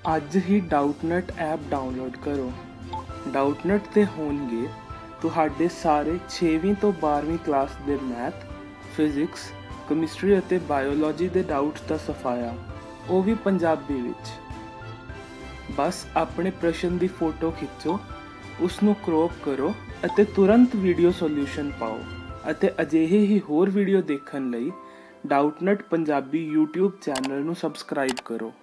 ਅੱਜ ਹੀ Doubtnut app download ਕਰੋ। ਡਾਊਟਨਟ 'ਤੇ ਹੋਣਗੇ ਤੁਹਾਡੇ ਸਾਰੇ 6ਵੀਂ ਤੋਂ 12ਵੀਂ ਕਲਾਸ ਦੇ ਮੈਥ, ਫਿਜ਼ਿਕਸ, ਕੈਮਿਸਟਰੀ ਅਤੇ ਬਾਇਓਲੋਜੀ ਦੇ ਡਾਊਟਸ ਦਾ ਸਫਾਇਆ, ਉਹ ਵੀ ਪੰਜਾਬੀ ਵਿੱਚ। ਬਸ ਆਪਣੇ ਪ੍ਰਸ਼ਨ ਦੀ ਫੋਟੋ ਖਿੱਚੋ, ਉਸ ਨੂੰ ਕ੍ਰੌਪ ਕਰੋ ਅਤੇ ਤੁਰੰਤ ਵੀਡੀਓ ਸੋਲਿਊਸ਼ਨ ਪਾਓ। ਅਤੇ ਅਜਿਹੇ ਹੀ ਹੋਰ ਵੀਡੀਓ ਦੇਖਣ ਲਈ ਡਾਊਟਨਟ ਪੰਜਾਬੀ YouTube ਚੈਨਲ ਨੂੰ ਸਬਸਕ੍ਰਾਈਬ ਕਰੋ।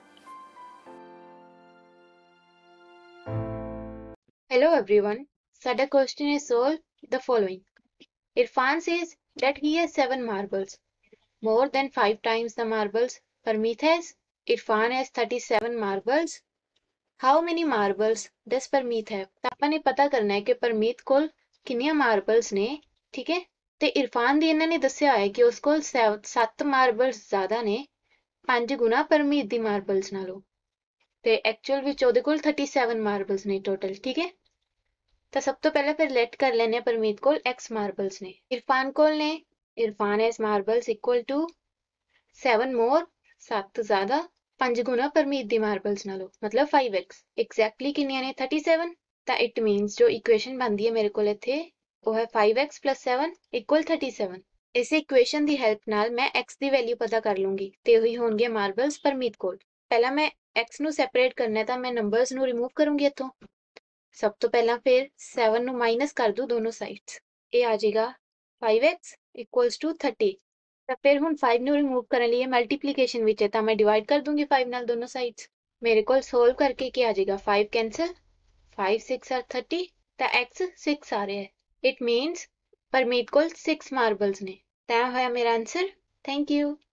Hello everyone. Sada question is solved the following. Irfan says that he has 7 marbles, more than 5 times the marbles Parmeet has. Irfan has 37 marbles. How many marbles does Parmeet have? ਤਾਂ ਆਪਾਂ ਨੇ ਪਤਾ ਕਰਨਾ ਹੈ ਕਿ ਪਰਮੀਤ ਕੋਲ ਕਿੰਨੀਆਂ ਮਾਰਬਲਸ ਨੇ, ਠੀਕ ਹੈ। ਤੇ ਇਰਫਾਨ ਦੀ ਇਹਨਾਂ ਨੇ ਦੱਸਿਆ ਹੈ ਕਿ ਉਸ ਕੋਲ 7 ਮਾਰਬਲਸ ਜ਼ਿਆਦਾ ਨੇ 5 ਗੁਣਾ ਪਰਮੀਤ ਦੀ ਮਾਰਬਲਸ ਨਾਲੋਂ। ਤੇ ਐਕਚੁਅਲ ਵਿੱਚ ਉਹਦੇ ਕੋਲ 37 ਮਾਰਬਲਸ ਨੇ ਟੋਟਲ, ਠੀਕ ਹੈ। ਤਾਂ ਸਭ ਤੋਂ ਪਹਿਲਾਂ ਫਿਰ ਲੈਟ ਕਰ ਲੈਣੇ ਆ ਪਰਮੀਤ ਕੋਲ x ਮਾਰਬਲਸ ਨੇ, ਇਰਫਾਨ ਕੋਲ ਨੇ। Irfan has marbles equal to 7 more 7 ਜ਼ਿਆਦਾ 5 ਗੁਣਾ ਪਰਮੀਤ ਦੀ ਮਾਰਬਲਸ ਨਾਲੋਂ, ਮਤਲਬ 5x। ਐਗਜ਼ੈਕਟਲੀ ਕਿੰਨੀਆਂ ਨੇ 37। ਤਾਂ ਇਟ ਮੀਨਸ ਜੋ ਇਕੁਏਸ਼ਨ ਬਣਦੀ ਹੈ ਮੇਰੇ ਕੋਲ ਇੱਥੇ ਉਹ ਹੈ 5x + 7 = 37। ਇਸ ਇਕੁਏਸ਼ਨ ਦੀ ਹੈਲਪ ਨਾਲ ਮੈਂ x ਦੀ ਵੈਲਿਊ ਪਤਾ ਕਰ ਲੂੰਗੀ ਤੇ ਉਹੀ ਹੋਣਗੇ ਮਾਰਬਲਸ ਪਰਮੀਤ ਕੋਲ। ਪਹਿਲਾਂ ਮੈਂ x ਨੂੰ ਸੈਪਰੇਟ ਕਰਨਾ ਤਾਂ ਮੈਂ ਨੰਬਰਸ ਨੂੰ ਰਿਮੂਵ ਕਰੂੰਗੀ ਇੱਥੋਂ। ਸਭ ਤੋਂ ਪਹਿਲਾਂ ਫਿਰ 7 ਨੂੰ ਮਾਈਨਸ ਕਰ ਦੂ ਦੋਨੋਂ ਸਾਈਡਸ, ਇਹ ਆ ਜਾਏਗਾ 5x = 30। ਤਾਂ ਫਿਰ ਹੁਣ 5 ਨੂੰ ਰਿਮੂਵ ਕਰਨ ਲਈ ਮਲਟੀਪਲੀਕੇਸ਼ਨ ਵਿੱਚ ਹੈ ਤਾਂ ਮੈਂ ਡਿਵਾਈਡ ਕਰ ਦੂੰਗੀ 5 ਨਾਲ ਦੋਨੋਂ ਸਾਈਡਸ। ਮੇਰੇ ਕੋਲ ਸੋਲਵ ਕਰਕੇ ਕੀ ਆ ਜਾਏਗਾ 5 ਕੈਂਸਲ, 5 6 are 30 ਤਾਂ x 6 ਆ ਰਿਹਾ ਹੈ। ਇਟ ਮੀਨਸ ਪਰਮੀਤ ਕੋਲ 6 ਮਾਰਬਲਸ ਨੇ। ਤਾਂ ਹੋਇਆ ਮੇਰਾ ਆਨਸਰ। Thank you.